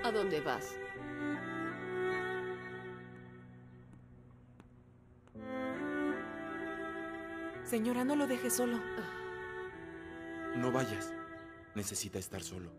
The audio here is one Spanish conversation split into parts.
¿A dónde vas? Señora, no lo deje solo. No vayas. Necesita estar solo.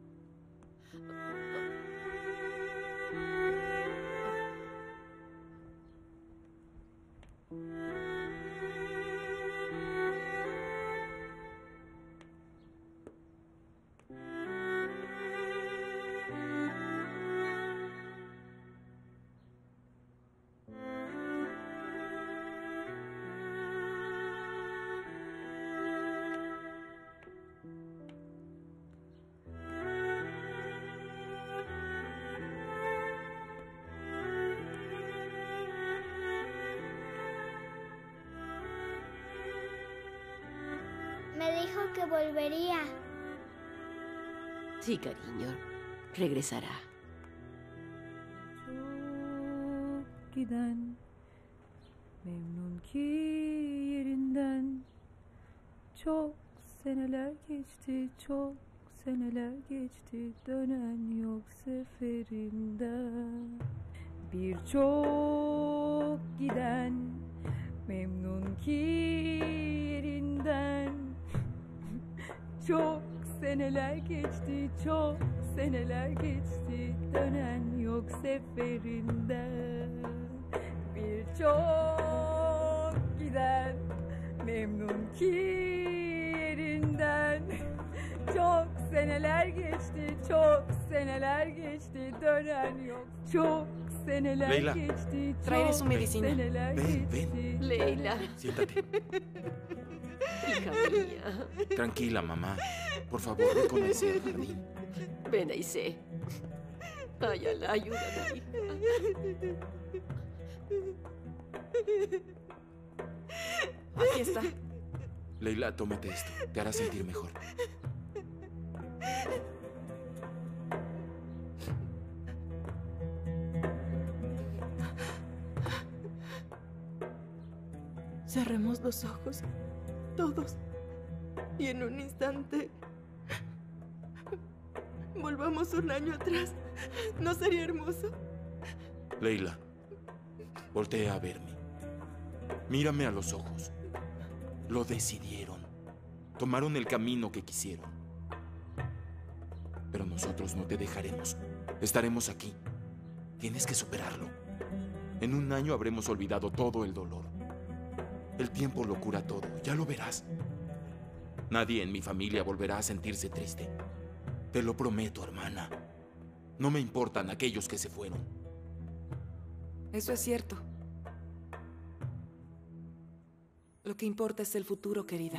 Me dijo que volvería. Sí, cariño. Regresará. Çok giden memnun ki yerinden. Çok seneler geçti, çok seneler geçti, dönen yok seferinden. Birçok giden memnun ki yerinden. Çok seneler geçti, çok seneler geçti, dönen yok seferinden. Birçok giden memnun ki yerinden. Çok seneler geçti, çok seneler geçti, dönen yok. Çok seneler Leyla. geçti, Traeré su çok medicina. seneler Ven, geçti. ven. Leila, Siéntate. hija mía. Tranquila, mamá. Por favor, ve con Aisé al jardín. Ven, Aisé. Ay, Alá, ayúdame, hija. Aquí está. Leila, tómate esto. Te hará sentir mejor. Cerremos los ojos. Todos. Y en un instante... volvamos un año atrás. ¿No sería hermoso? Leila, voltea a verme. Mírame a los ojos. Lo decidieron. Tomaron el camino que quisieron. Pero nosotros no te dejaremos. Estaremos aquí. Tienes que superarlo. En un año habremos olvidado todo el dolor. El tiempo lo cura todo, ya lo verás. Nadie en mi familia volverá a sentirse triste. Te lo prometo, hermana. No me importan aquellos que se fueron. Eso es cierto. Lo que importa es el futuro, querida.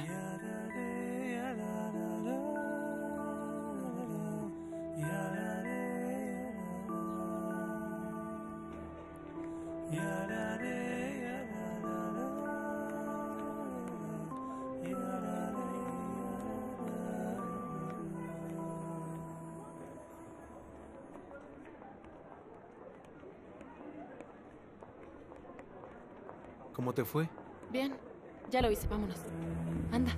¿Cómo te fue? Bien, ya lo hice, vámonos. Anda.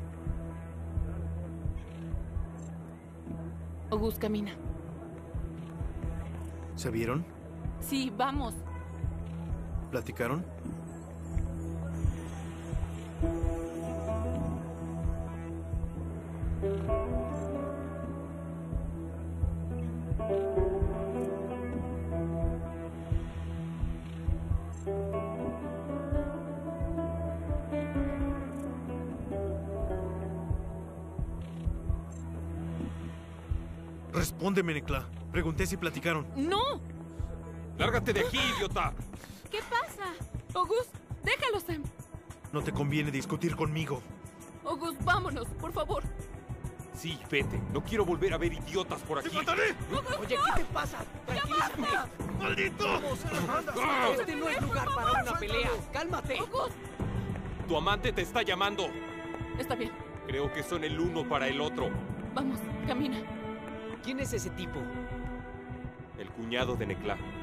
August, camina. ¿Se vieron? Sí, vamos. ¿Platicaron? Respóndeme, Nekla. Pregunté si platicaron. ¡No! ¡Lárgate de aquí, idiota! ¿Qué pasa? August, déjalo, Sam. No te conviene discutir conmigo. August, vámonos, por favor. Sí, vete. No quiero volver a ver idiotas por aquí. ¡Te mataré! Oye, ¿qué te pasa? Tranquilízate. ¡Maldito! Este no es lugar para una pelea. ¡Cálmate! August. Tu amante te está llamando. Está bien, Creo que son el uno para el otro. vamos, camina. ¿Quién es ese tipo? El cuñado de Nekla.